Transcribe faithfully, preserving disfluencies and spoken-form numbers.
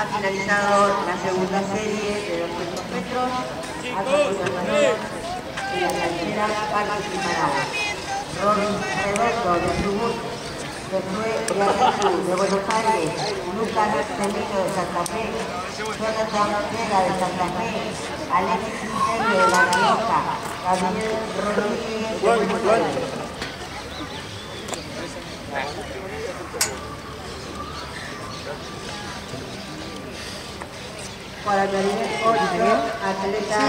finalizado la segunda serie de doscientos metros. A continuación, en la tercera participará Robin Redondo de Chubut, Josué Beatriz de Buenos Aires, Lucas Celino de Santa Fe, Jonathan Ortega de Santa Fe, Alexis Ingenio de La Rioja, Gabriel Rodríguez de Buenos Aires. Para el ocho, atleta